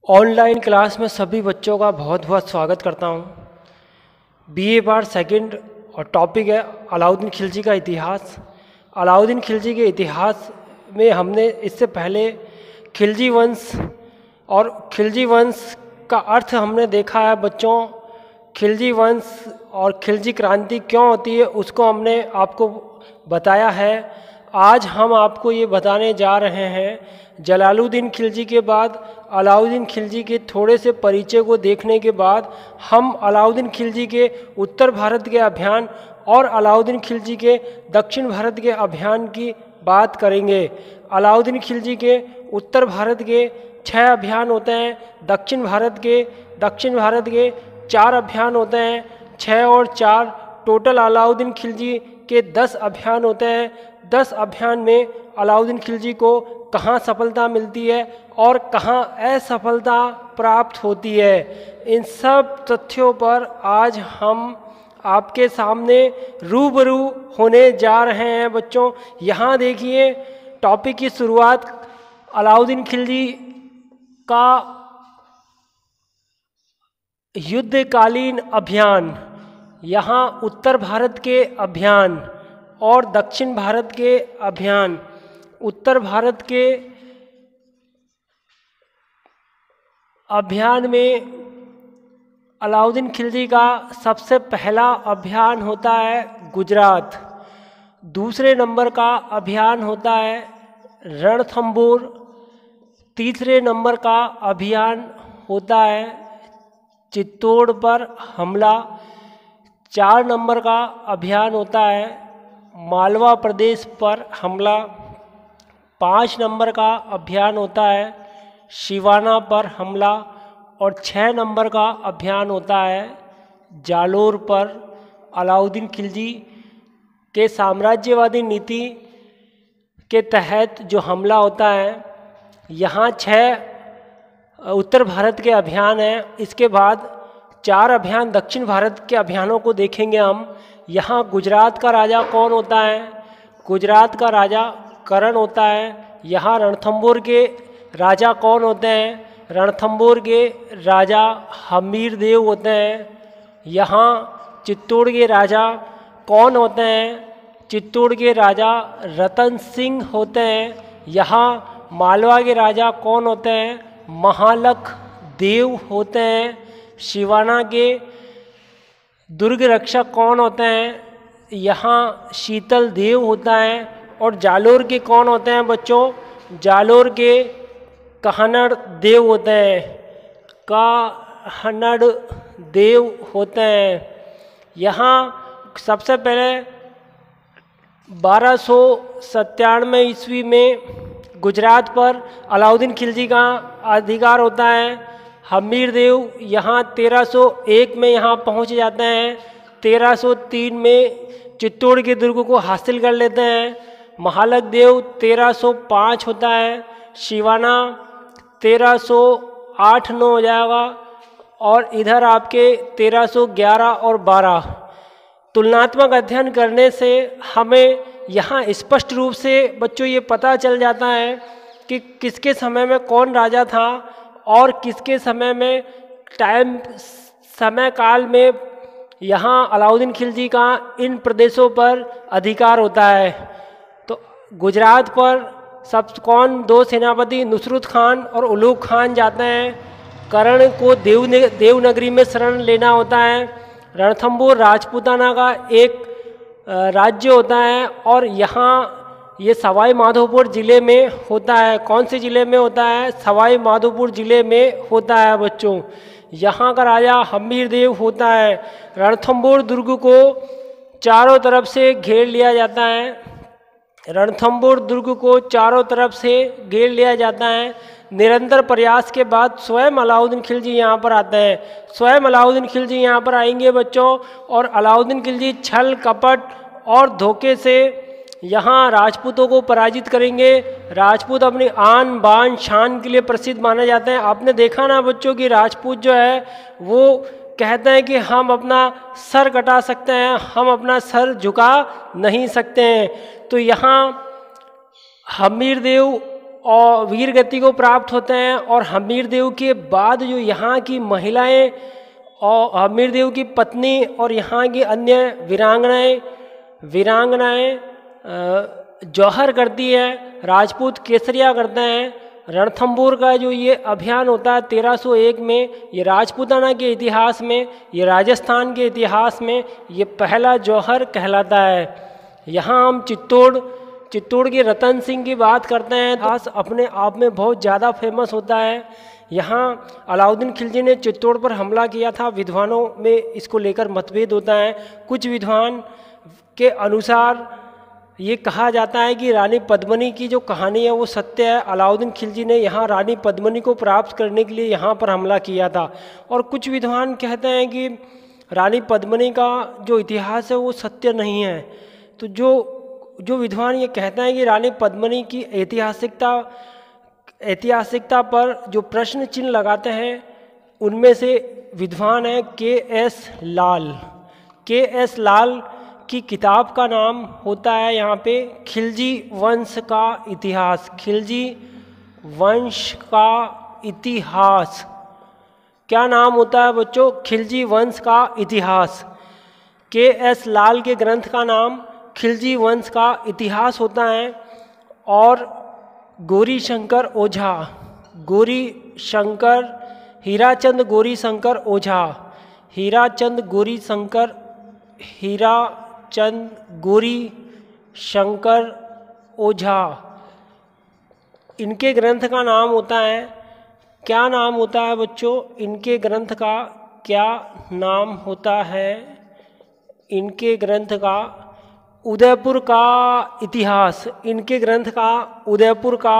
Online class में सभी बच्चों का बहुत बहुत स्वागत करता हूँ। बीए पार्ट सेकंड और टॉपिक है अलाउद्दीन खिलजी का इतिहास। अलाउद्दीन खिलजी के इतिहास में हमने इससे पहले खिलजी वंश और खिलजी वंश का अर्थ हमने देखा है बच्चों। खिलजी वंश और खिलजी क्रांति क्यों होती है उसको हमने आपको बताया है। आज हम आपको ये बताने जा रहे हैं जलालुद्दीन खिलजी के बाद अलाउद्दीन खिलजी के थोड़े से परिचय को देखने के बाद हम अलाउद्दीन खिलजी के उत्तर भारत के अभियान और अलाउद्दीन खिलजी के दक्षिण भारत के अभियान की बात करेंगे। अलाउद्दीन खिलजी के उत्तर भारत के 6 अभियान होते हैं, दक्षिण भारत के 4 अभियान होते हैं। 6 और 4 टोटल अलाउद्दीन खिलजी के 10 अभियान होते हैं। 10 अभियान में अलाउद्दीन खिलजी को कहाँ सफलता मिलती है और कहाँ असफलता प्राप्त होती है, इन सब तथ्यों पर आज हम आपके सामने रूबरू होने जा रहे हैं बच्चों। यहाँ देखिए टॉपिक की शुरुआत अलाउद्दीन खिलजी का युद्धकालीन अभियान। यहाँ उत्तर भारत के अभियान और दक्षिण भारत के अभियान। उत्तर भारत के अभियान में अलाउद्दीन खिलजी का सबसे पहला अभियान होता है गुजरात। दूसरे नंबर का अभियान होता है रणथंबोर। तीसरे नंबर का अभियान होता है चित्तौड़ पर हमला। 4 नंबर का अभियान होता है मालवा प्रदेश पर हमला। 5 नंबर का अभियान होता है शिवाना पर हमला और 6 नंबर का अभियान होता है जालोर पर। अलाउद्दीन खिलजी के साम्राज्यवादी नीति के तहत जो हमला होता है, यहाँ 6 उत्तर भारत के अभियान हैं। इसके बाद 4 अभियान दक्षिण भारत के अभियानों को देखेंगे हम। यहाँ गुजरात का राजा कौन होता है? गुजरात का राजा करण होता है। यहाँ रणथंबोर के राजा कौन होते हैं? रणथंबोर के राजा हमीर देव होते हैं। यहाँ चित्तौड़ के राजा कौन होते हैं? चित्तौड़ के राजा रतन सिंह होते हैं। यहाँ मालवा के राजा कौन होते हैं? महालख देव होते हैं। शिवाना के दुर्ग रक्षक कौन होते हैं? यहाँ शीतल देव होता है। और जालोर के कौन होते हैं बच्चों? जालोर के कहनड़ देव होते हैं। कहनड़ देव होते हैं। यहाँ सबसे पहले 1297 ईस्वी में गुजरात पर अलाउद्दीन खिलजी का अधिकार होता है। हमीर देव यहाँ 1301 में यहाँ पहुँच जाते हैं। 1303 में चित्तौड़ के दुर्ग को हासिल कर लेते हैं। महालख देव 1305 होता है। शिवाना 1308-9 हो जाएगा और इधर आपके 1311 और 12। तुलनात्मक अध्ययन करने से हमें यहाँ स्पष्ट रूप से बच्चों ये पता चल जाता है कि किसके समय में कौन राजा था और किसके समय में समय काल में यहाँ अलाउद्दीन खिलजी का इन प्रदेशों पर अधिकार होता है। तो गुजरात पर सब कौन 2 सेनापति नुसरत खान और उलूग खान जाते हैं। करण को देवनगरी में शरण लेना होता है। रणथंबोर राजपूताना का एक राज्य होता है और यहाँ ये सवाई माधोपुर ज़िले में होता है। कौन से ज़िले में होता है? सवाई माधोपुर ज़िले में होता है बच्चों। यहाँ का राजा हमीर देव होता है। रणथंबोर दुर्ग को चारों तरफ से घेर लिया जाता है। रणथंबोर दुर्ग को चारों तरफ से घेर लिया जाता है। निरंतर प्रयास के बाद स्वयं अलाउद्दीन खिलजी यहाँ पर आते हैं। स्वयं अलाउद्दीन खिलजी यहाँ पर आएंगे बच्चों और अलाउद्दीन खिलजी छल कपट और धोखे से यहाँ राजपूतों को पराजित करेंगे। राजपूत अपनी आन बान शान के लिए प्रसिद्ध माने जाते हैं। आपने देखा ना बच्चों कि राजपूत जो है वो कहते हैं कि हम अपना सर कटा सकते हैं, हम अपना सर झुका नहीं सकते हैं। तो यहाँ हमीर देव और वीर गति को प्राप्त होते हैं। और हम्मीर देव के बाद जो यहाँ की महिलाएं और हम्मीर देव की पत्नी और यहाँ की अन्य वीरांगनाएं जौहर करती है, राजपूत केसरिया करते हैं। रणथंभौर का जो ये अभियान होता है 1301 में, ये राजपूताना के इतिहास में, ये राजस्थान के इतिहास में ये पहला जौहर कहलाता है। यहाँ हम चित्तौड़ के रतन सिंह की बात करते हैं, इतिहास अपने आप में बहुत ज़्यादा फेमस होता है। यहाँ अलाउद्दीन खिलजी ने चित्तौड़ पर हमला किया था। विद्वानों में इसको लेकर मतभेद होता है। कुछ विद्वान के अनुसार ये कहा जाता है कि रानी पद्मिनी की जो कहानी है वो सत्य है। अलाउद्दीन खिलजी ने यहाँ रानी पद्मिनी को प्राप्त करने के लिए यहाँ पर हमला किया था। और कुछ विद्वान कहते हैं कि रानी पद्मिनी का जो इतिहास है वो सत्य नहीं है। तो जो विद्वान ये कहते हैं कि रानी पद्मिनी की ऐतिहासिकता पर जो प्रश्न चिन्ह लगाते हैं, उनमें से विद्वान है के.एस. लाल की किताब का नाम होता है यहाँ पे खिलजी वंश का इतिहास। खिलजी वंश का इतिहास क्या नाम होता है बच्चों? खिलजी वंश का इतिहास। के.एस. लाल के ग्रंथ का नाम खिलजी वंश का इतिहास होता है। और हीराचंद गौरी शंकर ओझा, इनके ग्रंथ का नाम होता है, क्या नाम होता है बच्चों? इनके ग्रंथ का क्या नाम होता है? इनके ग्रंथ का उदयपुर का इतिहास। इनके ग्रंथ का उदयपुर का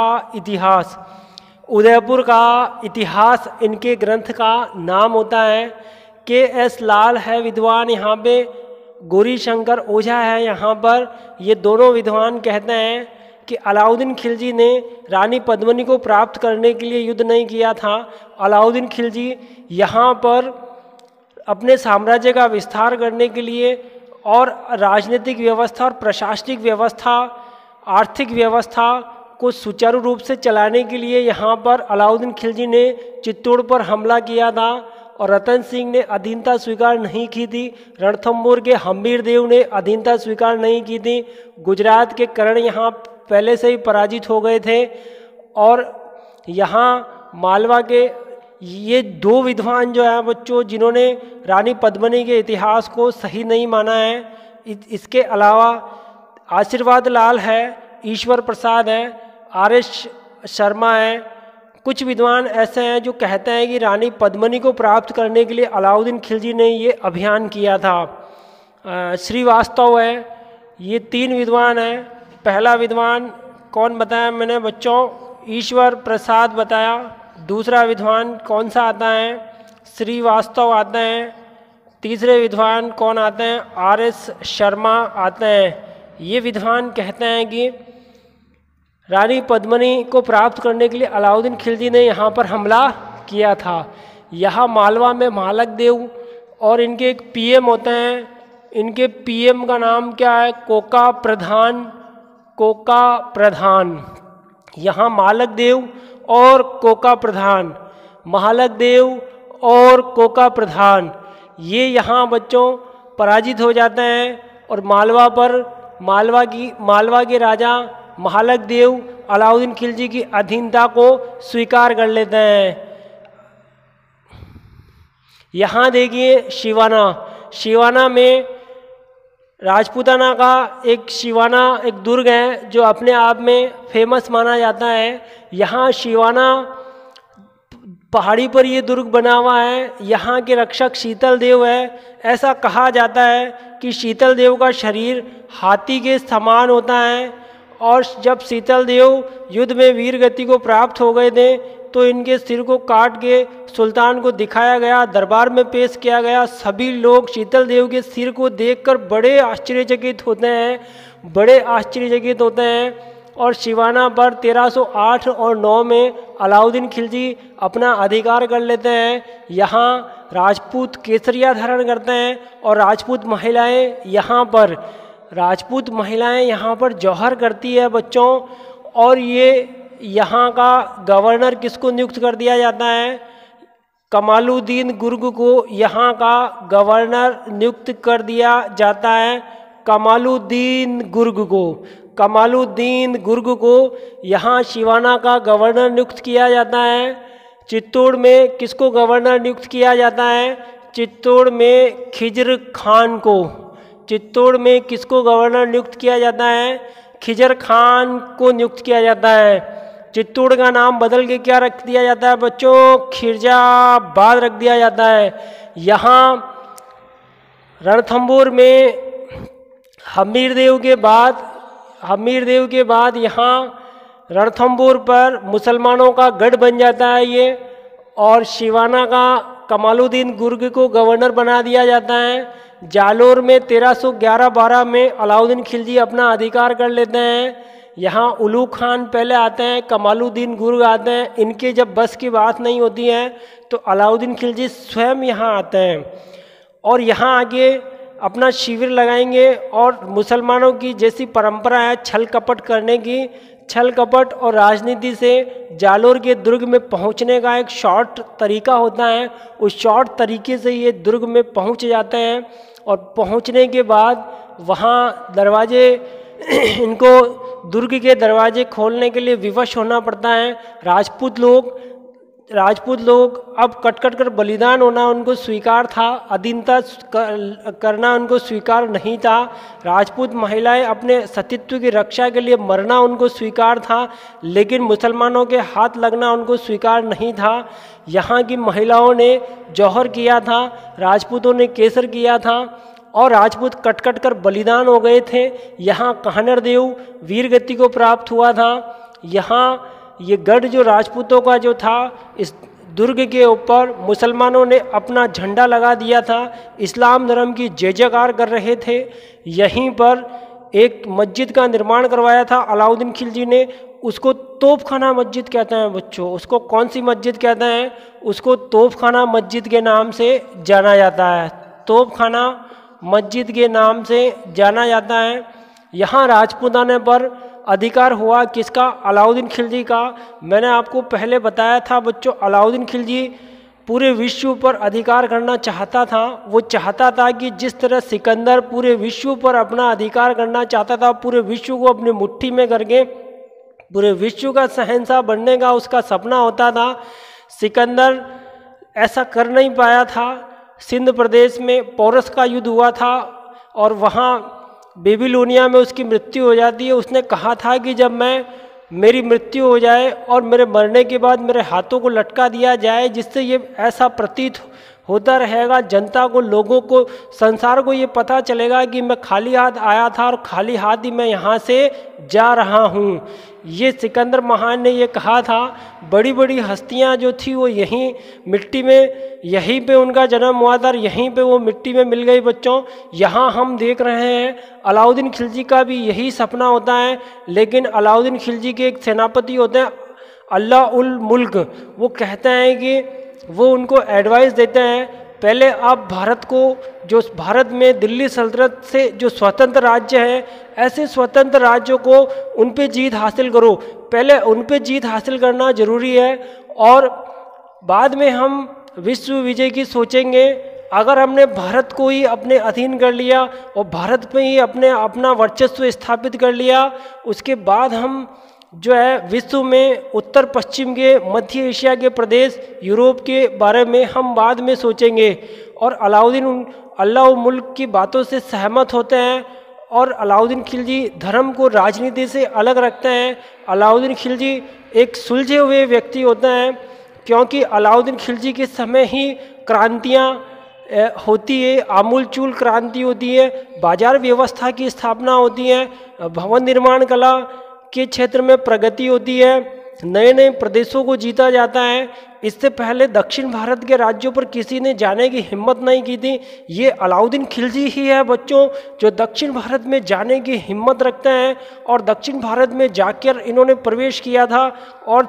इतिहास इनके ग्रंथ का नाम होता है। के.एस. लाल है विद्वान यहाँ पे, गौरी शंकर ओझा है यहाँ पर। ये दोनों विद्वान कहते हैं कि अलाउद्दीन खिलजी ने रानी पद्मिनी को प्राप्त करने के लिए युद्ध नहीं किया था। अलाउद्दीन खिलजी यहाँ पर अपने साम्राज्य का विस्तार करने के लिए और राजनीतिक व्यवस्था और प्रशासनिक व्यवस्था, आर्थिक व्यवस्था को सुचारू रूप से चलाने के लिए यहाँ पर अलाउद्दीन खिलजी ने चित्तौड़ पर हमला किया था। और रतन सिंह ने अधीनता स्वीकार नहीं की थी। रणथंभौर के हम्मीर देव ने अधीनता स्वीकार नहीं की थी। गुजरात के कर्ण यहाँ पहले से ही पराजित हो गए थे। और यहाँ मालवा के ये दो विद्वान जो हैं बच्चों, जिन्होंने रानी पद्मिनी के इतिहास को सही नहीं माना है। इसके अलावा आशीर्वाद लाल है, ईश्वर प्रसाद है, आर.एस. शर्मा है। कुछ विद्वान ऐसे हैं जो कहते हैं कि रानी पद्मिनी को प्राप्त करने के लिए अलाउद्दीन खिलजी ने ये अभियान किया था। श्रीवास्तव है। ये तीन विद्वान हैं। पहला विद्वान कौन बताया मैंने बच्चों? ईश्वर प्रसाद बताया। दूसरा विद्वान कौन सा आता है? श्रीवास्तव आते हैं। तीसरे विद्वान कौन आते हैं? आर.एस. शर्मा आते हैं। ये विद्वान कहते हैं कि रानी पद्मिनी को प्राप्त करने के लिए अलाउद्दीन खिलजी ने यहाँ पर हमला किया था। यहाँ मालवा में मालक देव और इनके एक पीएम होते हैं। इनके पीएम का नाम क्या है? कोका प्रधान। यहाँ मालक देव और कोका प्रधान, मालक देव और कोका प्रधान, ये यहाँ बच्चों पराजित हो जाते हैं। और मालवा के राजा मालक देव अलाउद्दीन खिलजी की अधीनता को स्वीकार कर लेते हैं। यहाँ देखिए शिवाना में राजपूताना का एक दुर्ग है जो अपने आप में फेमस माना जाता है। यहाँ शिवाना पहाड़ी पर ये दुर्ग बना हुआ है। यहाँ के रक्षक शीतल देव है। ऐसा कहा जाता है कि शीतल देव का शरीर हाथी के समान होता है। और जब शीतल देव युद्ध में वीर गति को प्राप्त हो गए थे तो इनके सिर को काट के सुल्तान को दिखाया गया, दरबार में पेश किया गया। सभी लोग शीतल देव के सिर को देखकर बड़े आश्चर्यचकित होते हैं। और शिवाना पर 1308 और 9 में अलाउद्दीन खिलजी अपना अधिकार कर लेते हैं। यहाँ राजपूत केसरिया धारण करते हैं और राजपूत महिलाएं यहाँ पर जौहर करती है बच्चों। और ये यहाँ का गवर्नर किसको नियुक्त कर दिया जाता है? कमालुद्दीन गुर्ग को यहाँ का गवर्नर नियुक्त कर दिया जाता है। कमालुद्दीन गुर्ग को यहाँ सिवाना का गवर्नर नियुक्त किया जाता है। चित्तौड़ में किसको गवर्नर नियुक्त किया जाता है? चित्तौड़ में खिजर खान को। चित्तौड़ में किसको गवर्नर नियुक्त किया जाता है? खिजर खान को नियुक्त किया जाता है। चित्तौड़ का नाम बदल के क्या रख दिया जाता है बच्चों? खिरजाबाद रख दिया जाता है। यहाँ रणथंभौर में हमीरदेव के बाद यहाँ रणथंभौर पर मुसलमानों का गढ़ बन जाता है ये, और सिवाना का कमालुद्दीन गुर्ग को गवर्नर बना दिया जाता है। जालोर में 1311-12 में अलाउद्दीन खिलजी अपना अधिकार कर लेते हैं। यहाँ उलू खान पहले आते हैं, कमालुद्दीन गुर्ग आते हैं। इनके जब बस की बात नहीं होती है तो अलाउद्दीन खिलजी स्वयं यहाँ आते हैं और यहाँ आके अपना शिविर लगाएंगे। और मुसलमानों की जैसी परंपरा है छल कपट करने की, छल कपट और राजनीति से जालोर के दुर्ग में पहुंचने का एक शॉर्ट तरीका होता है। उस शॉर्ट तरीके से ये दुर्ग में पहुंच जाते हैं और पहुंचने के बाद वहाँ दरवाजे इनको दुर्ग के दरवाजे खोलने के लिए विवश होना पड़ता है। राजपूत लोग अब कट कर बलिदान होना उनको स्वीकार था, अधीनता करना उनको स्वीकार नहीं था। राजपूत महिलाएं अपने सतीत्व की रक्षा के लिए मरना उनको स्वीकार था, लेकिन मुसलमानों के हाथ लगना उनको स्वीकार नहीं था। यहाँ की महिलाओं ने जौहर किया था, राजपूतों ने केसर किया था और राजपूत कट कर बलिदान हो गए थे। यहाँ कान्हड़ देव वीरगति को प्राप्त हुआ था। यहाँ ये गढ़ जो राजपूतों का जो था, इस दुर्ग के ऊपर मुसलमानों ने अपना झंडा लगा दिया था, इस्लाम धर्म की जय जयकार कर रहे थे। यहीं पर एक मस्जिद का निर्माण करवाया था अलाउद्दीन खिलजी ने, उसको तोपखाना मस्जिद कहते हैं बच्चों। उसको कौन सी मस्जिद कहते हैं? उसको तोपखाना मस्जिद के नाम से जाना जाता है। तोपखाना मस्जिद के नाम से जाना जाता है। यहाँ राजपूताने पर अधिकार हुआ किसका? अलाउद्दीन खिलजी का। मैंने आपको पहले बताया था बच्चों, अलाउद्दीन खिलजी पूरे विश्व पर अधिकार करना चाहता था। वो चाहता था कि जिस तरह सिकंदर पूरे विश्व पर अपना अधिकार करना चाहता था, पूरे विश्व को अपनी मुट्ठी में करके पूरे विश्व का शहंशाह बनने का उसका सपना होता था। सिकंदर ऐसा कर नहीं पाया था। सिंध प्रदेश में पोरस का युद्ध हुआ था और वहाँ बेबीलोनिया में उसकी मृत्यु हो जाती है। उसने कहा था कि जब मेरी मृत्यु हो जाए और मेरे मरने के बाद मेरे हाथों को लटका दिया जाए, जिससे ये ऐसा प्रतीत होता रहेगा जनता को, लोगों को, संसार को ये पता चलेगा कि मैं खाली हाथ आया था और खाली हाथ ही मैं यहाँ से जा रहा हूँ। ये सिकंदर महान ने ये कहा था। बड़ी बड़ी हस्तियाँ जो थी वो यहीं मिट्टी में, यहीं पे उनका जन्म हुआ था, यहीं पे वो मिट्टी में मिल गई बच्चों। यहाँ हम देख रहे हैं अलाउद्दीन खिलजी का भी यही सपना होता है, लेकिन अलाउद्दीन खिलजी के एक सेनापति होते हैं अल्लाह उल मुल्क। वो कहते हैं कि वो उनको एडवाइस देते हैं, पहले आप भारत को, जो भारत में दिल्ली सल्तनत से जो स्वतंत्र राज्य है, ऐसे स्वतंत्र राज्यों को उन पे जीत हासिल करो। पहले उन पे जीत हासिल करना जरूरी है और बाद में हम विश्व विजय की सोचेंगे। अगर हमने भारत को ही अपने अधीन कर लिया और भारत में ही अपना वर्चस्व स्थापित कर लिया, उसके बाद हम जो है विश्व में उत्तर पश्चिम के, मध्य एशिया के प्रदेश, यूरोप के बारे में हम बाद में सोचेंगे। और अलाउद्दीन अल्लाह मुल्क की बातों से सहमत होते हैं और अलाउद्दीन खिलजी धर्म को राजनीति से अलग रखते हैं। अलाउद्दीन खिलजी एक सुलझे हुए व्यक्ति होते हैं, क्योंकि अलाउद्दीन खिलजी के समय ही क्रांतियाँ होती है, आमूलचूल क्रांति होती है, बाजार व्यवस्था की स्थापना होती है, भवन निर्माण कला के क्षेत्र में प्रगति होती है, नए नए प्रदेशों को जीता जाता है। इससे पहले दक्षिण भारत के राज्यों पर किसी ने जाने की हिम्मत नहीं की थी। ये अलाउद्दीन खिलजी ही है बच्चों जो दक्षिण भारत में जाने की हिम्मत रखते हैं और दक्षिण भारत में जाकर इन्होंने प्रवेश किया था और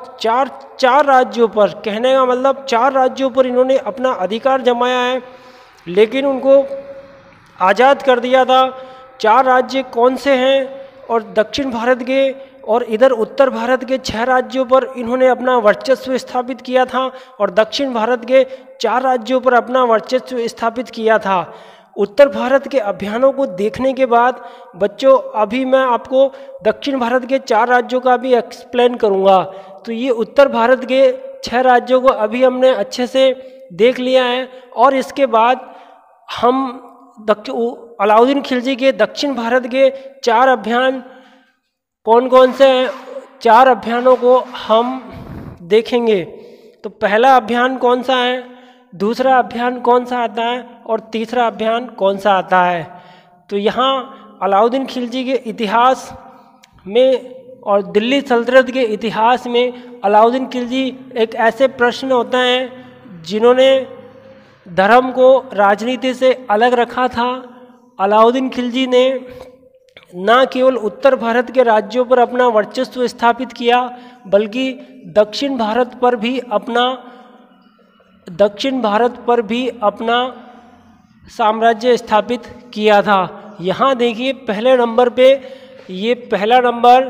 चार राज्यों पर, कहने का मतलब 4 राज्यों पर इन्होंने अपना अधिकार जमाया है, लेकिन उनको आज़ाद कर दिया था। 4 राज्य कौन से हैं? और दक्षिण भारत के और इधर उत्तर भारत के 6 राज्यों पर इन्होंने अपना वर्चस्व स्थापित किया था और दक्षिण भारत के 4 राज्यों पर अपना वर्चस्व स्थापित किया था। उत्तर भारत के अभियानों को देखने के बाद बच्चों अभी मैं आपको दक्षिण भारत के 4 राज्यों का भी एक्सप्लेन करूँगा। तो ये उत्तर भारत के 6 राज्यों को अभी हमने अच्छे से देख लिया है और इसके बाद हम अलाउद्दीन खिलजी के दक्षिण भारत के 4 अभियान कौन कौन से हैं, 4 अभियानों को हम देखेंगे। तो पहला अभियान कौन सा है, दूसरा अभियान कौन सा आता है और तीसरा अभियान कौन सा आता है। तो यहाँ अलाउद्दीन खिलजी के इतिहास में और दिल्ली सल्तनत के इतिहास में अलाउद्दीन खिलजी एक ऐसे प्रश्न होते हैं जिन्होंने धर्म को राजनीति से अलग रखा था। अलाउद्दीन खिलजी ने न केवल उत्तर भारत के राज्यों पर अपना वर्चस्व स्थापित किया बल्कि दक्षिण भारत पर भी अपना साम्राज्य स्थापित किया था। यहाँ देखिए पहले नंबर पे ये पहला नंबर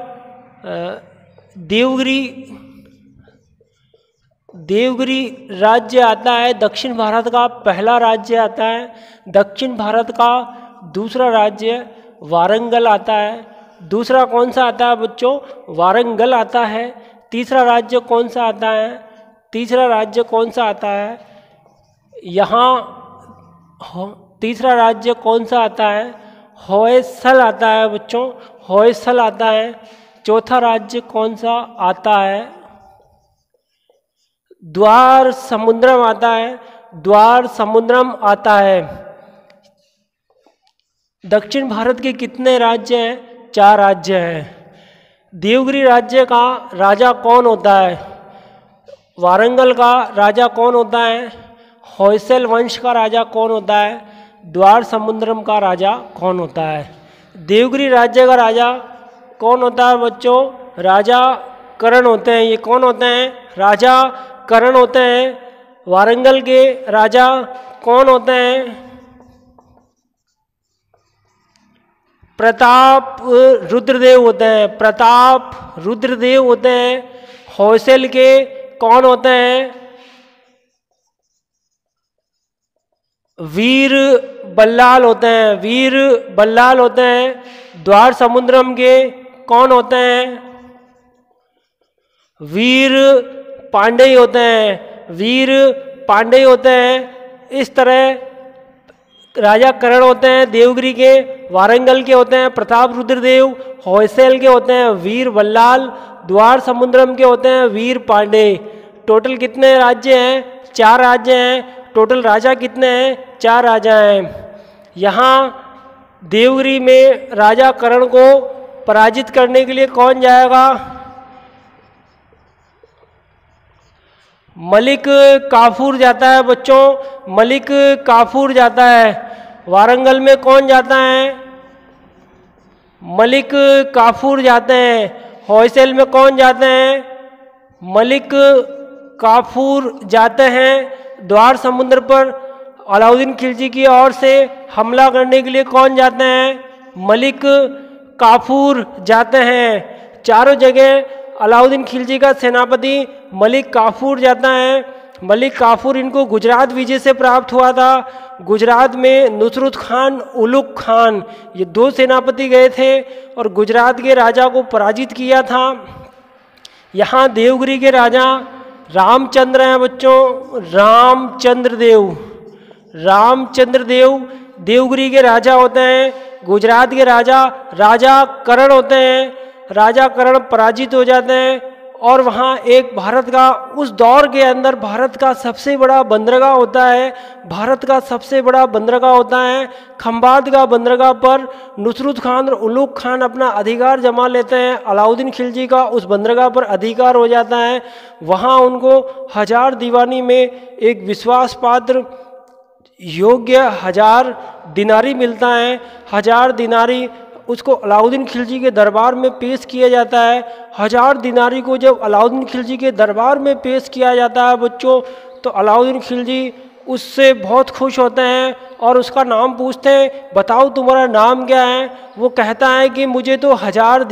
देवगिरी राज्य आता है, दक्षिण भारत का पहला राज्य आता है। दक्षिण भारत का दूसरा राज्य वारंगल आता है। दूसरा कौन सा आता है बच्चों, वारंगल आता है। तीसरा राज्य कौन सा आता है, तीसरा राज्य कौन सा आता है, यहाँ तीसरा राज्य कौन सा आता है, होयसल आता है बच्चों, होयसल आता है। चौथा राज्य कौन सा आता है, द्वार समुद्रम आता है, द्वार समुद्रम आता है। दक्षिण भारत के कितने राज्य हैं, 4 राज्य हैं। देवगिरी राज्य का राजा कौन होता है, वारंगल का राजा कौन होता है, होयसल वंश का राजा कौन होता है, द्वार समुद्रम का राजा कौन होता है। देवगिरी राज्य का राजा कौन होता है बच्चों, राजा करण होते हैं। ये कौन होते हैं, राजा करण होते हैं। वारंगल के राजा कौन होते हैं, प्रताप रुद्रदेव होते हैं, प्रताप रुद्रदेव होते हैं। होयसल के कौन होते हैं, वीर बल्लाल होते हैं, वीर बल्लाल होते हैं। द्वार समुद्रम के कौन होते हैं, वीर पांडे होते हैं, वीर पांडे होते हैं। इस तरह राजा करण होते हैं देवगिरी के, वारंगल के होते हैं प्रताप रुद्रदेव, होयसल के होते हैं वीर बल्लाल, द्वार समुद्रम के होते हैं वीर पांडे। टोटल कितने राज्य हैं, 4 राज्य हैं। टोटल राजा कितने हैं, 4 राजा हैं। यहाँ देवगिरी में राजा करण को पराजित करने के लिए कौन जाएगा, मलिक काफूर जाता है बच्चों, मलिक काफूर जाता है। वारंगल में कौन जाता है, मलिक काफूर जाते हैं। होयसल में कौन जाते हैं, मलिक काफूर जाते हैं। द्वार समुद्र पर अलाउद्दीन खिलजी की ओर से हमला करने के लिए कौन जाते हैं, मलिक काफूर जाते हैं। चारों जगह अलाउद्दीन खिलजी का सेनापति मलिक काफूर जाता है। मलिक काफूर इनको गुजरात विजय से प्राप्त हुआ था। गुजरात में नुसरत खान, उलुग खान, ये 2 सेनापति गए थे और गुजरात के राजा को पराजित किया था। यहाँ देवगिरी के राजा रामचंद्र हैं बच्चों, रामचंद्र देव। रामचंद्र देव देवगिरी के राजा होते हैं। गुजरात के राजा राजा करण होते हैं। राजा करण पराजित हो जाते हैं और वहाँ एक भारत का, उस दौर के अंदर भारत का सबसे बड़ा बंदरगाह होता है, भारत का सबसे बड़ा बंदरगाह होता है खंबात का बंदरगाह पर नुसरत खान और उलुग खान अपना अधिकार जमा लेते हैं। अलाउद्दीन खिलजी का उस बंदरगाह पर अधिकार हो जाता है। वहाँ उनको 1000 दीवानी में एक विश्वास पात्र योग्य 1000 दिनारी मिलता है। 1000 दिनारी उसको अलाउद्दीन खिलजी के दरबार में पेश किया जाता है। 1000 दिनारी को जब अलाउद्दीन खिलजी के दरबार में पेश किया जाता है बच्चों, तो अलाउद्दीन खिलजी उससे बहुत खुश होते हैं और उसका नाम पूछते हैं, बताओ तुम्हारा नाम क्या है। वो कहता है कि मुझे तो 1000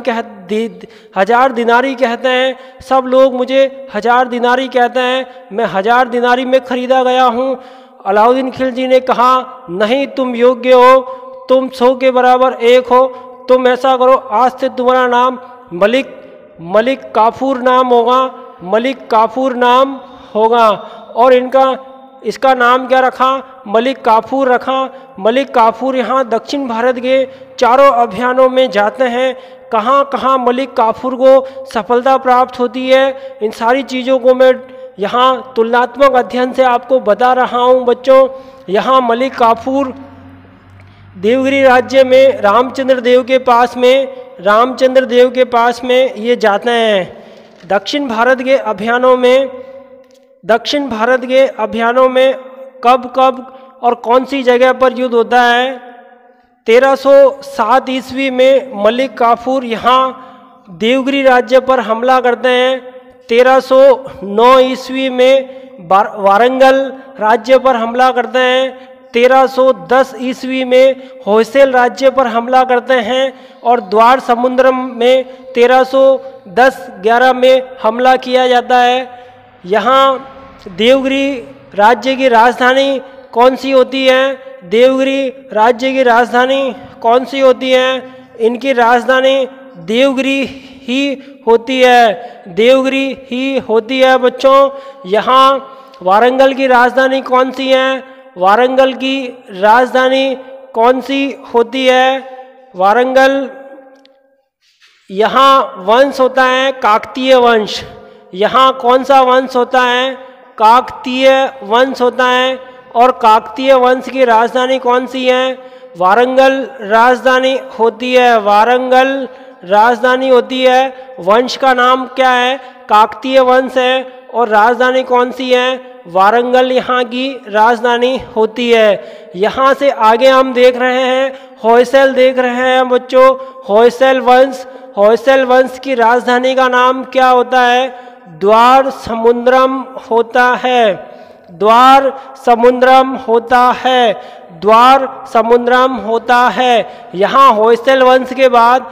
दिनारी कहते हैं, सब लोग मुझे 1000 दिनारी कहते हैं, मैं 1000 दिनारी में खरीदा गया हूँ। अलाउद्दीन खिलजी ने कहा, नहीं तुम योग्य हो, तुम 100 के बराबर 1 हो। तुम ऐसा करो, आज से तुम्हारा नाम मलिक काफूर नाम होगा, मलिक काफूर नाम होगा। और इसका नाम क्या रखा, मलिक काफूर रखा। मलिक काफूर यहाँ दक्षिण भारत के चारों अभियानों में जाते हैं। कहाँ कहाँ मलिक काफूर को सफलता प्राप्त होती है, इन सारी चीज़ों को मैं यहाँ तुलनात्मक अध्ययन से आपको बता रहा हूँ बच्चों। यहाँ मलिक काफूर देवगिरी राज्य में रामचंद्र देव के पास में ये जाते हैं। दक्षिण भारत के अभियानों में कब और कौन सी जगह पर युद्ध होता है। 1307 ईस्वी में मलिक काफूर यहाँ देवगिरी राज्य पर हमला करते हैं। 1309 ईस्वी में वारंगल राज्य पर हमला करते हैं। 1310 ईस्वी में होयसल राज्य पर हमला करते हैं और द्वार समुद्रम में 1310-11 में हमला किया जाता है। यहाँ देवगिरी राज्य की राजधानी कौन सी होती है? देवगिरी राज्य की राजधानी कौन सी होती है? इनकी राजधानी देवगिरी ही होती है बच्चों। यहाँ वारंगल की राजधानी कौन सी है? वारंगल की राजधानी कौन सी होती है? वारंगल, यहाँ वंश होता है काकतीय वंश। यहाँ कौन सा वंश होता है? काकतीय वंश होता है। और काकतीय वंश की राजधानी कौन सी है? वारंगल राजधानी होती है। वारंगल राजधानी होती है। वंश का नाम क्या है? काकतीय वंश है। और राजधानी कौन सी है? वारंगल यहाँ की राजधानी होती है। यहाँ से आगे हम देख रहे हैं होयसल देख रहे हैं बच्चों। होयसल वंश की राजधानी का नाम क्या होता है? द्वार समुद्रम होता है। द्वार समुद्रम होता है। यहाँ होयसल वंश के बाद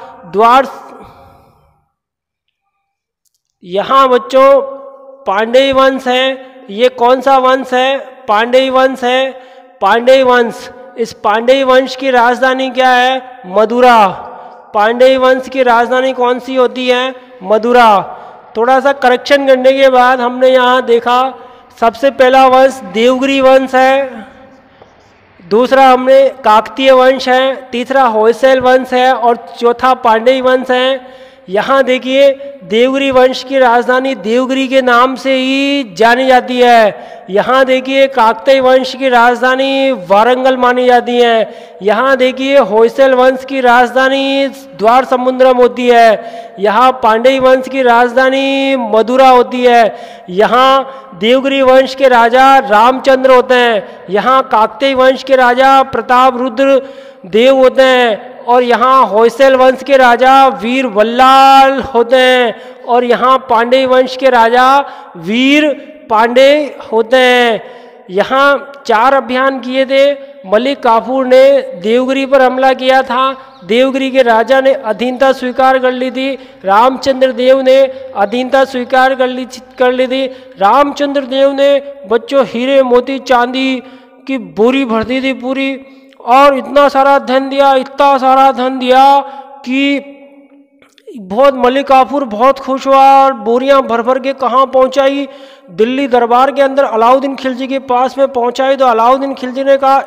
यहाँ बच्चों पांडेय वंश है। ये कौन सा वंश है? पांडेय वंश है। पांडेय वंश, इस पांडेय वंश की राजधानी क्या है? मदुरा। पांडेय वंश की राजधानी कौन सी होती है? मदुरा। थोड़ा सा करेक्शन करने के बाद हमने यहाँ देखा सबसे पहला वंश देवगिरी वंश है, दूसरा हमने काकतीय वंश है, तीसरा होयसल वंश है और चौथा पांडेय वंश है। यहाँ देखिए देवगिरी वंश की राजधानी देवगिरी के नाम से ही जानी जाती है। यहाँ देखिए काकतीय वंश की राजधानी वारंगल मानी जाती है। यहाँ देखिए होयसल वंश की राजधानी द्वार समुद्रम होती है। यहाँ पांडेय वंश की राजधानी मदुरा होती है। यहाँ देवगिरी वंश के राजा रामचंद्र होते हैं। यहाँ काकतीय वंश के राजा प्रताप रुद्र देव होते हैं और यहाँ होयसल वंश के राजा वीर वल्लाल होते हैं और यहाँ पांडेय वंश के राजा वीर पांडेय होते हैं। यहाँ 4 अभियान किए थे। मलिक काफूर ने देवगिरी पर हमला किया था। देवगिरी के राजा ने अधीनता स्वीकार कर ली थी। रामचंद्र देव ने अधीनता स्वीकार कर ली थी। रामचंद्र देव ने बच्चों हीरे मोती चांदी की बोरी भर दी थी पूरी, और इतना सारा धन दिया कि बहुत मलिक काफूर बहुत खुश हुआ और बोरियां भर भर के कहाँ पहुंचाई? दिल्ली दरबार के अंदर अलाउद्दीन खिलजी के पास में पहुंचाई। तो अलाउद्दीन खिलजी ने कहा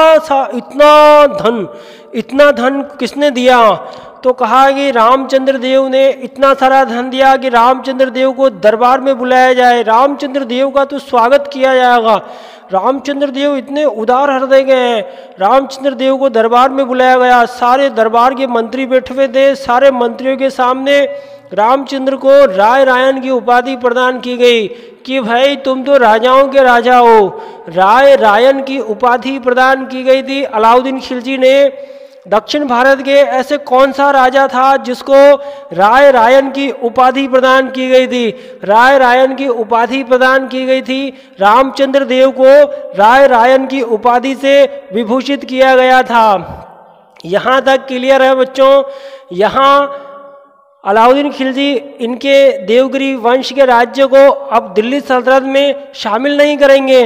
इतना धन किसने दिया? तो कहा कि रामचंद्र देव ने इतना सारा धन दिया कि रामचंद्र देव को दरबार में बुलाया जाए, रामचंद्र देव का तो स्वागत किया जाएगा। रामचंद्र देव इतने उदार हृदय के हैं। रामचंद्र देव को दरबार में बुलाया गया। सारे दरबार के मंत्री बैठे हुए थे। सारे मंत्रियों के सामने रामचंद्र को राय रायन की उपाधि प्रदान की गई कि भाई तुम तो राजाओं के राजा हो। राय रायन की उपाधि प्रदान की गई थी। अलाउद्दीन खिलजी ने दक्षिण भारत के ऐसे कौन सा राजा था जिसको राय रायन की उपाधि प्रदान की गई थी? राय रायन की उपाधि प्रदान की गई थी। रामचंद्र देव को राय रायन की उपाधि से विभूषित किया गया था। यहाँ तक क्लियर है बच्चों। यहाँ अलाउद्दीन खिलजी इनके देवगिरी वंश के राज्य को अब दिल्ली सल्तनत में शामिल नहीं करेंगे,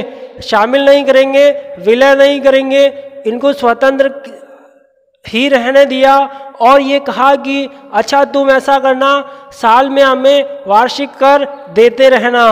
विलय नहीं करेंगे, इनको स्वतंत्र ही रहने दिया और ये कहा कि अच्छा तुम ऐसा करना, साल में हमें वार्षिक कर देते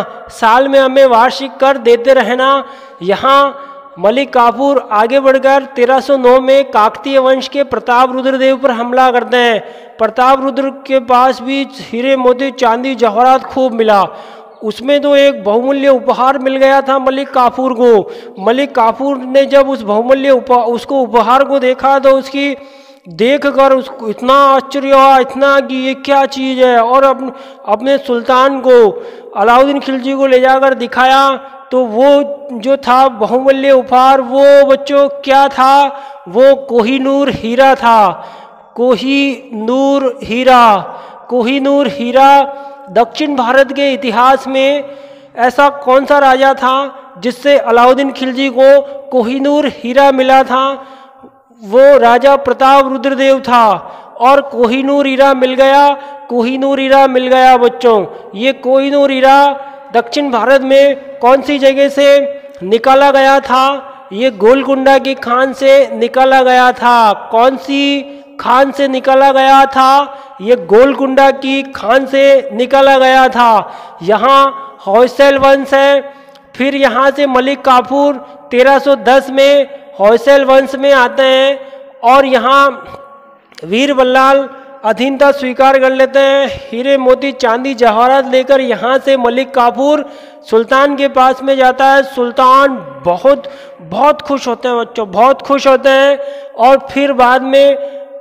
रहना, यहाँ मलिक काफूर आगे बढ़कर 1309 में काकतीय वंश के प्रताप रुद्र देव पर हमला करते हैं। प्रताप रुद्र के पास भी हीरे मोती चांदी जवाहरात खूब मिला, उसमें तो एक बहुमूल्य उपहार मिल गया था मलिक काफूर को। मलिक काफूर ने जब उस बहुमूल्य उसको उपहार को देखा तो उसकी देखकर उसको इतना आश्चर्य हुआ, इतना कि ये क्या चीज़ है, और अपने सुल्तान को अलाउद्दीन खिलजी को ले जाकर दिखाया तो वो जो था बहुमूल्य उपहार वो बच्चों क्या था? वो कोहिनूर हीरा था। कोहिनूर हीरा दक्षिण भारत के इतिहास में ऐसा कौन सा राजा था जिससे अलाउद्दीन खिलजी को कोहिनूर हीरा मिला था? वो राजा प्रताप रुद्रदेव था और कोहिनूर हीरा मिल गया बच्चों। ये कोहिनूर हीरा दक्षिण भारत में कौन सी जगह से निकाला गया था? ये गोलकुंडा की खान से निकाला गया था। कौन सी खान से निकाला गया था? ये गोलकुंडा की खान से निकाला गया था। यहाँ होयसल वंश है। फिर यहाँ से मलिक काफूर 1310 में होयसल वंश में आते हैं और यहाँ वीर बल्लाल अधीनता स्वीकार कर लेते हैं। हीरे मोती चांदी जवाहरात लेकर यहाँ से मलिक काफूर सुल्तान के पास में जाता है। सुल्तान बहुत खुश होते हैं बच्चों, बहुत खुश होते हैं। और फिर बाद में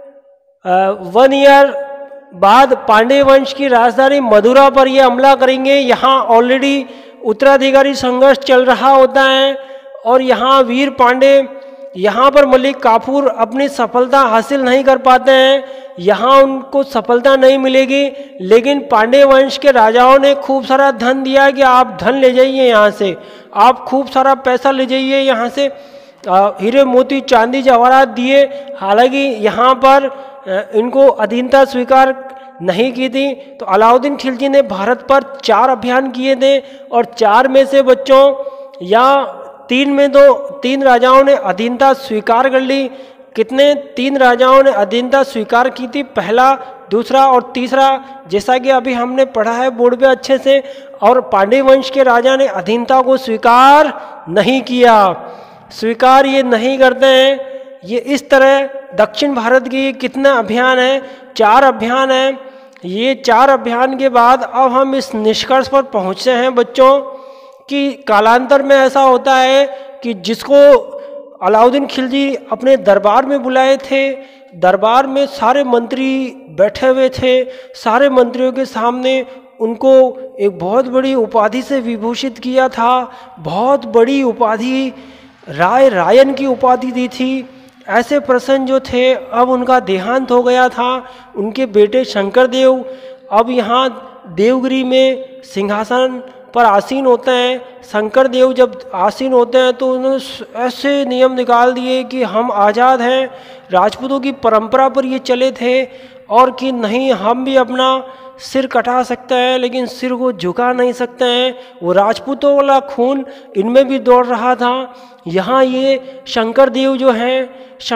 1 ईयर बाद पांडे वंश की राजधानी मदुरा पर ये हमला करेंगे। यहाँ ऑलरेडी उत्तराधिकारी संघर्ष चल रहा होता है और यहाँ वीर पांडे, यहाँ पर मलिक काफूर अपनी सफलता हासिल नहीं कर पाते हैं। यहाँ उनको सफलता नहीं मिलेगी, लेकिन पांडे वंश के राजाओं ने खूब सारा धन दिया कि आप धन ले जाइए यहाँ से, आप खूब सारा पैसा ले जाइए यहाँ से। हीरे मोती चांदी जवाहरात दिए। हालांकि यहाँ पर इनको अधीनता स्वीकार नहीं की थी। तो अलाउद्दीन खिलजी ने भारत पर 4 अभियान किए थे और 4 में से बच्चों या 3 में तो 3 राजाओं ने अधीनता स्वीकार कर ली। कितने? 3 राजाओं ने अधीनता स्वीकार की थी, पहला, दूसरा और तीसरा, जैसा कि अभी हमने पढ़ा है बोर्ड पे अच्छे से। और पांडे वंश के राजा ने अधीनता को स्वीकार नहीं किया, स्वीकार ये नहीं करते हैं। ये इस तरह दक्षिण भारत की कितना अभियान है? 4 अभियान है। ये 4 अभियान के बाद अब हम इस निष्कर्ष पर पहुँचे हैं बच्चों कि कालांतर में ऐसा होता है कि जिसको अलाउद्दीन खिलजी अपने दरबार में बुलाए थे, दरबार में सारे मंत्री बैठे हुए थे, सारे मंत्रियों के सामने उनको एक बहुत बड़ी उपाधि से विभूषित किया था। बहुत बड़ी उपाधि, राय रायन की उपाधि दी थी। ऐसे प्रसन्न जो थे, अब उनका देहांत हो गया था। उनके बेटे शंकर देव अब यहाँ देवगिरी में सिंहासन पर आसीन होते हैं। शंकर देव जब आसीन होते हैं तो उन्होंने ऐसे नियम निकाल दिए कि हम आज़ाद हैं। राजपूतों की परंपरा पर ये चले थे और कि नहीं, हम भी अपना सिर कटा सकते हैं लेकिन सिर को झुका नहीं सकते हैं। वो राजपूतों वाला खून इनमें भी दौड़ रहा था। यहाँ ये शंकर देव जो हैं,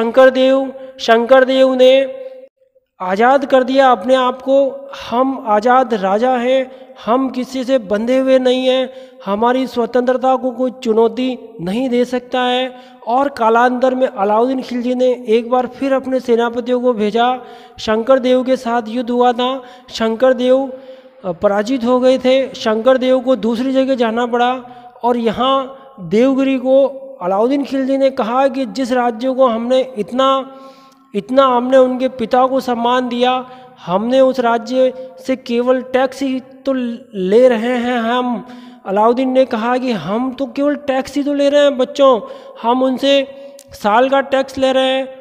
शंकर देव ने आज़ाद कर दिया अपने आप को। हम आज़ाद राजा हैं, हम किसी से बंधे हुए नहीं हैं, हमारी स्वतंत्रता को कोई चुनौती नहीं दे सकता है। और कालांतर में अलाउद्दीन खिलजी ने एक बार फिर अपने सेनापतियों को भेजा। शंकर देव के साथ युद्ध हुआ था, शंकर देव पराजित हो गए थे। शंकर देव को दूसरी जगह जाना पड़ा और यहाँ देवगिरी को अलाउद्दीन खिलजी ने कहा कि जिस राज्य को हमने इतना हमने उनके पिता को सम्मान दिया, हमने उस राज्य से केवल टैक्स ही तो ले रहे हैं। हम अलाउद्दीन ने कहा कि हम तो केवल टैक्स ही तो ले रहे हैं बच्चों, हम उनसे साल का टैक्स ले रहे हैं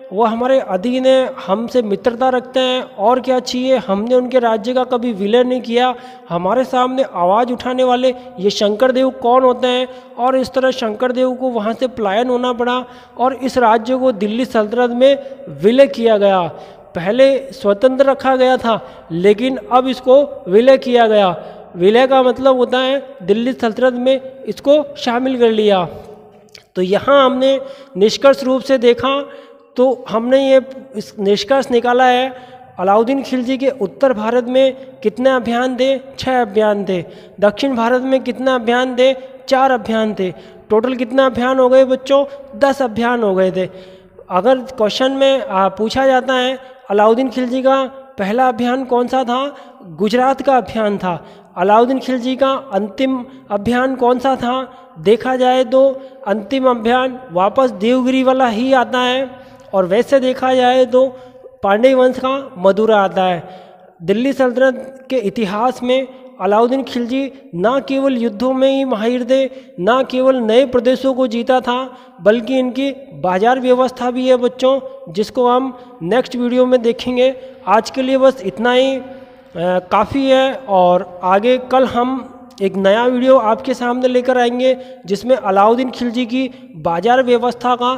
वो हमारे अधीन है, हमसे मित्रता रखते हैं, और क्या चाहिए। हमने उनके राज्य का कभी विलय नहीं किया। हमारे सामने आवाज़ उठाने वाले ये शंकर देव कौन होते हैं, और इस तरह शंकर देव को वहाँ से पलायन होना पड़ा और इस राज्य को दिल्ली सल्तनत में विलय किया गया। पहले स्वतंत्र रखा गया था, लेकिन अब इसको विलय किया गया। विलय का मतलब होता है दिल्ली सल्तनत में इसको शामिल कर लिया। तो यहाँ हमने निष्कर्ष रूप से देखा तो हमने ये इस निष्कर्ष निकाला है, अलाउद्दीन खिलजी के उत्तर भारत में कितने अभियान थे? 6 अभियान थे। दक्षिण भारत में कितने अभियान थे? 4 अभियान थे। टोटल कितने अभियान हो गए बच्चों? 10 अभियान हो गए थे। अगर क्वेश्चन में पूछा जाता है अलाउद्दीन खिलजी का पहला अभियान कौन सा था? गुजरात का अभियान था। अलाउद्दीन खिलजी का अंतिम अभियान कौन सा था? देखा जाए तो अंतिम अभियान वापस देवगिरी वाला ही आता है, और वैसे देखा जाए तो पांड्य वंश का मदुरा आता है। दिल्ली सल्तनत के इतिहास में अलाउद्दीन खिलजी न केवल युद्धों में ही माहिर थे, न केवल नए प्रदेशों को जीता था, बल्कि इनकी बाजार व्यवस्था भी है बच्चों, जिसको हम नेक्स्ट वीडियो में देखेंगे। आज के लिए बस इतना ही काफ़ी है, और आगे कल हम एक नया वीडियो आपके सामने लेकर आएंगे जिसमें अलाउद्दीन खिलजी की बाजार व्यवस्था का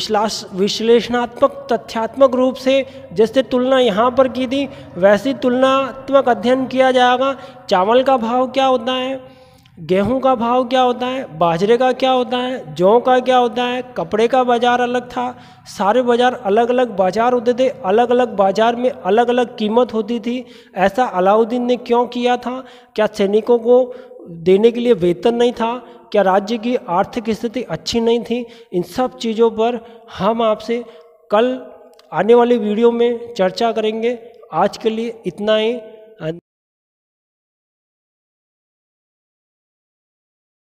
विश्लेषणात्मक तथ्यात्मक रूप से जैसे तुलना यहाँ पर की थी वैसी तुलनात्मक अध्ययन किया जाएगा। चावल का भाव क्या होता है, गेहूं का भाव क्या होता है, बाजरे का क्या होता है, जौ का क्या होता है, कपड़े का बाजार अलग था, सारे बाजार अलग अलग बाजार होते थे, अलग अलग बाजार में अलग अलग कीमत होती थी। ऐसा अलाउद्दीन ने क्यों किया था? क्या सैनिकों को देने के लिए वेतन नहीं था? क्या राज्य की आर्थिक स्थिति अच्छी नहीं थी? इन सब चीज़ों पर हम आपसे कल आने वाली वीडियो में चर्चा करेंगे। आज के लिए इतना ही।